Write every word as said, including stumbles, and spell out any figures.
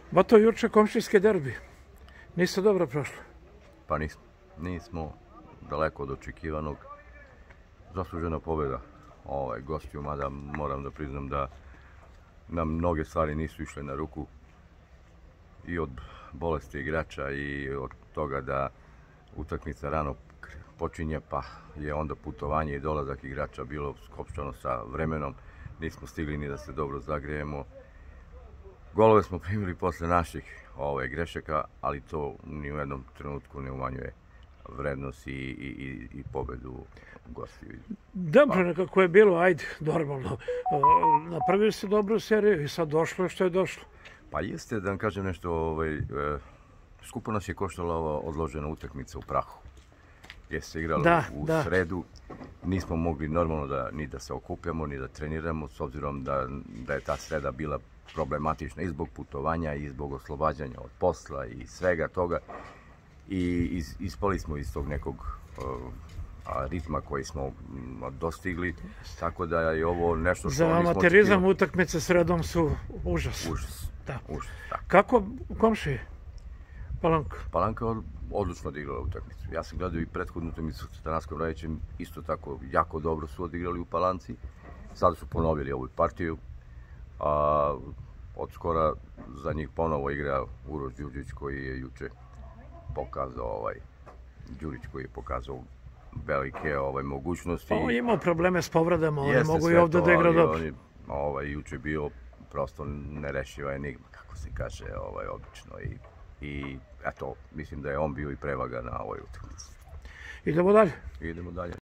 Bato, juče komšijske derbi. Niste dobro prošli? Pa nismo. Nismo daleko od očekivanog. Zaslužena pobjeda ovaj, gostiju, mada moram da priznam da nam mnoge stvari nisu išle na ruku. I od bolesti igrača i od toga da utakmica rano počinje, pa je onda putovanje i dolazak igrača bilo skopčano sa vremenom. Nismo stigli ni da se dobro zagrijemo. Golove smo primili posle naših ovaj, grešaka, ali to ni u jednom trenutku ne umanjuje vrednost i, i, i pobedu gostiju. Dobro, nekako je bilo, ajde, normalno. Napravili ste dobru seriju i sad došlo je što je došlo. Pa jeste, da vam kažem nešto, ovaj, e, skupo nas je koštala ova odložena utakmica u Prahu. Gdje se igralo da, u da. sredu. Nismo mogli normalno da, ni da se okupljamo, ni da treniramo, s obzirom da, da je ta sreda bila problematična i zbog putovanja i zbog oslobađanja od posla i svega toga. I iz, ispali smo iz tog nekog uh, ritma koji smo um, dostigli, tako da je ovo nešto što... Za amaterizam utakmice sredom su užas. Užas, da. užas, da. Kako komšije? Palanka? Palanka je odlično odigrala utakmicu. Ja sam gledao i prethodnu utakmicu sa Tanarskom Radićem, isto tako jako dobro su odigrali u Palanci. Sada su ponovili ovu partiju. A, od skora za njih ponovo igra Uroš Đurđević koji je juče pokazao ovaj Đurić koji je pokazao velike ovaj mogućnosti. On je imao probleme s povredama, oni mogu i ovdje da igra dobro. On ovaj juče bio prosto nerešiva enigma, kako se kaže, ovaj obično i i eto mislim da je on bio i prevaga na ovoj utakmici. Idemo dalje. Idemo dalje.